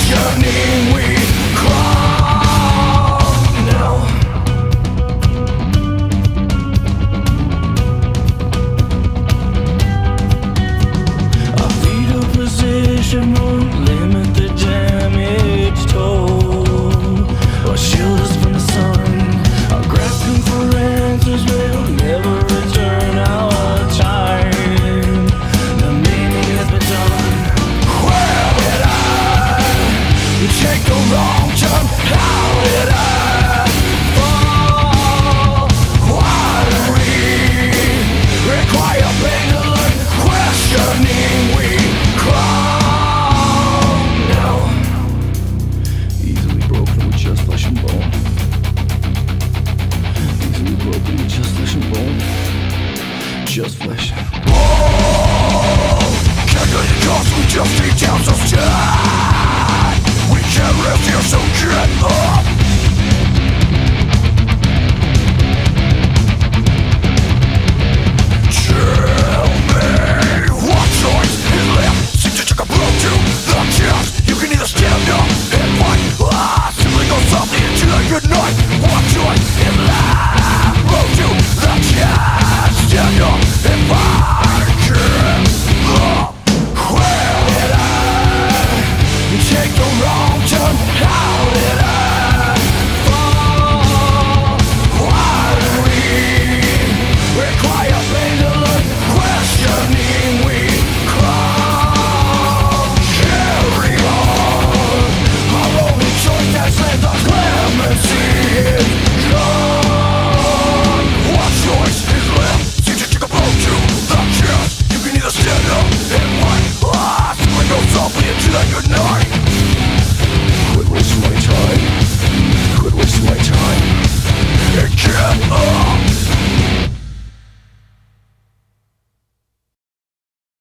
questioning we crawl now. Our fetal position won't limit the damage toll or shield us from the sun. Our grasping for answers will never return our time. The meaning has been done. Where did I take the wrong turn? How did I fall? Why do we require pain to learn? Questioning we crawl now. Easily broken with just flesh and bone. Easily broken with just flesh and bone. Just flesh and bone. Can't get it cause we just deep down so sad. We can't rest here, so get up. Tell me what choice is left. Seem to take a blow to the chest. You can either stand up and fight, simply go softly into the good night. What choice is left? Blow to the chest. Stand up and fight. Where did I take the wrong turn? How did I fall? Why do we require pain to learn? Questioning we crawl. Carry on. Our only choice has led the clemency is gone. What choice is left? Seem to take a blow to the chest. You can either stand up and fight, simply go softly into the good night.